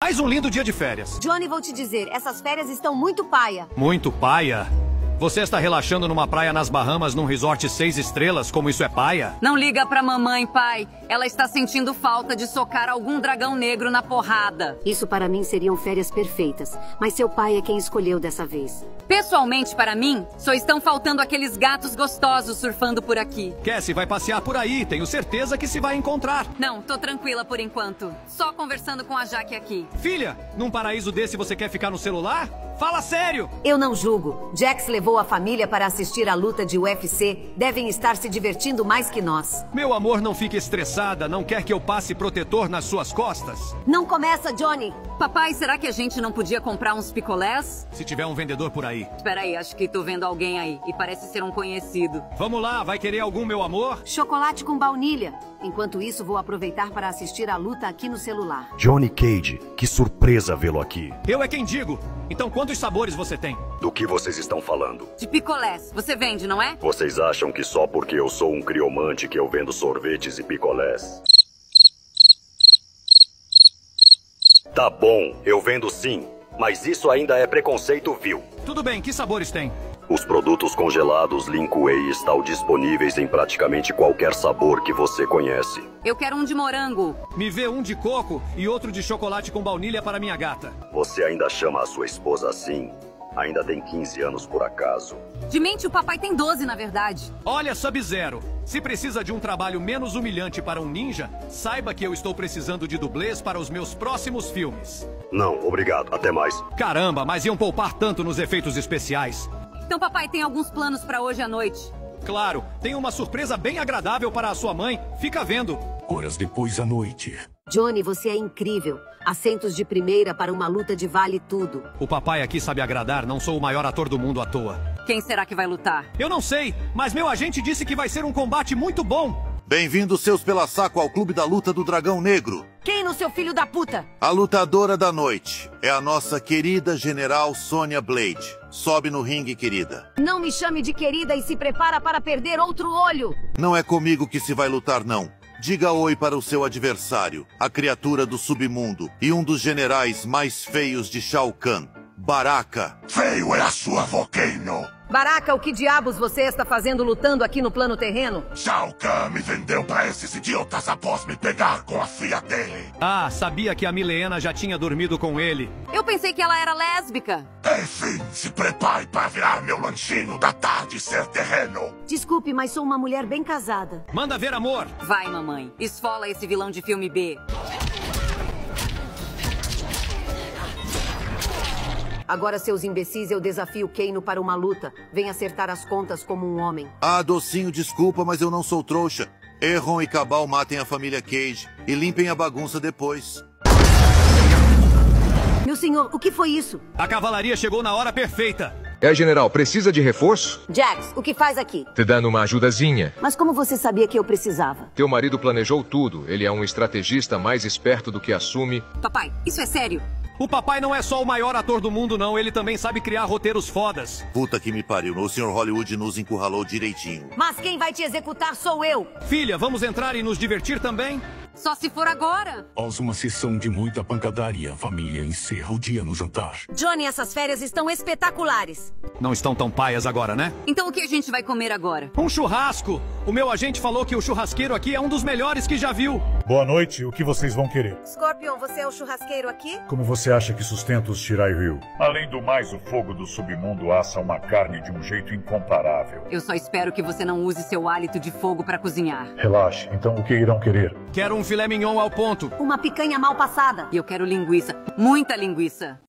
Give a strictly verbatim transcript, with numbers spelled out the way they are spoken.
Mais um lindo dia de férias. Johnny, vou te dizer, essas férias estão muito paia. Muito paia? Você está relaxando numa praia nas Bahamas num resort seis estrelas, como isso é paia? Não liga pra mamãe, pai. Ela está sentindo falta de socar algum dragão negro na porrada. Isso para mim seriam férias perfeitas, mas seu pai é quem escolheu dessa vez. Pessoalmente, para mim, só estão faltando aqueles gatos gostosos surfando por aqui. Cassie vai passear por aí, tenho certeza que se vai encontrar. Não, tô tranquila por enquanto. Só conversando com a Jaque aqui. Filha, num paraíso desse você quer ficar no celular? Fala sério! Eu não julgo. Jax levou a família para assistir a luta de U F C. Devem estar se divertindo mais que nós. Meu amor, não fique estressada. Não quer que eu passe protetor nas suas costas? Não começa, Johnny! Papai, será que a gente não podia comprar uns picolés? Se tiver um vendedor por aí. Espera aí, acho que tô vendo alguém aí. E parece ser um conhecido. Vamos lá, vai querer algum, meu amor? Chocolate com baunilha. Enquanto isso, vou aproveitar para assistir a luta aqui no celular. Johnny Cage, que surpresa vê-lo aqui. Eu é quem digo. Então quantos sabores você tem? Do que vocês estão falando? De picolés. Você vende, não é? Vocês acham que só porque eu sou um criomante que eu vendo sorvetes e picolés? Tá bom, eu vendo sim. Mas isso ainda é preconceito vil. Tudo bem, que sabores tem? Os produtos congelados Linkway estão disponíveis em praticamente qualquer sabor que você conhece. Eu quero um de morango. Me vê um de coco e outro de chocolate com baunilha para minha gata. Você ainda chama a sua esposa assim? Ainda tem quinze anos por acaso. De mente, o papai tem doze, na verdade. Olha, Sub-Zero, se precisa de um trabalho menos humilhante para um ninja, saiba que eu estou precisando de dublês para os meus próximos filmes. Não, obrigado. Até mais. Caramba, mas iam poupar tanto nos efeitos especiais. Então, papai, tem alguns planos para hoje à noite. Claro, tem uma surpresa bem agradável para a sua mãe. Fica vendo. Horas depois à noite. Johnny, você é incrível. Assentos de primeira para uma luta de vale tudo. O papai aqui sabe agradar, não sou o maior ator do mundo à toa. Quem será que vai lutar? Eu não sei, mas meu agente disse que vai ser um combate muito bom. Bem-vindos, seus pela-saco, ao Clube da Luta do Dragão Negro. Quem no seu filho da puta? A lutadora da noite é a nossa querida General Sonya Blade. Sobe no ringue, querida. Não me chame de querida e se prepara para perder outro olho. Não é comigo que se vai lutar, não. Diga oi para o seu adversário, a criatura do submundo e um dos generais mais feios de Shao Kahn, Baraka. Feio é a sua Volcano. Baraka, o que diabos você está fazendo lutando aqui no plano terreno? Shao Kahn me vendeu pra esses idiotas após me pegar com a filha dele. Ah, sabia que a Milena já tinha dormido com ele. Eu pensei que ela era lésbica. Enfim, se prepare para virar meu lanchinho da tarde e ser terreno. Desculpe, mas sou uma mulher bem casada. Manda ver, amor. Vai, mamãe. Esfola esse vilão de filme B. Agora, seus imbecis, eu desafio Kano para uma luta. Vem acertar as contas como um homem. Ah, docinho, desculpa, mas eu não sou trouxa. Erron e Cabal matem a família Cage e limpem a bagunça depois. Meu senhor, o que foi isso? A cavalaria chegou na hora perfeita. É, general, precisa de reforço? Jax, o que faz aqui? Te dando uma ajudazinha. Mas como você sabia que eu precisava? Teu marido planejou tudo. Ele é um estrategista mais esperto do que assume. Papai, isso é sério? O papai não é só o maior ator do mundo, não. Ele também sabe criar roteiros fodas. Puta que me pariu, o senhor Hollywood nos encurralou direitinho. Mas quem vai te executar sou eu. Filha, vamos entrar e nos divertir também? Só se for agora. Após uma sessão de muita pancadaria, a família encerra o dia no jantar. Johnny, essas férias estão espetaculares. Não estão tão paias agora, né? Então o que a gente vai comer agora? Um churrasco. O meu agente falou que o churrasqueiro aqui é um dos melhores que já viu. Boa noite, o que vocês vão querer? Scorpion, você é o churrasqueiro aqui? Como você acha que sustenta os Shirai Ryu? Além do mais, o fogo do submundo assa uma carne de um jeito incomparável. Eu só espero que você não use seu hálito de fogo para cozinhar. Relaxe, então o que irão querer? Quero um filé mignon ao ponto. Uma picanha mal passada. E eu quero linguiça. Muita linguiça.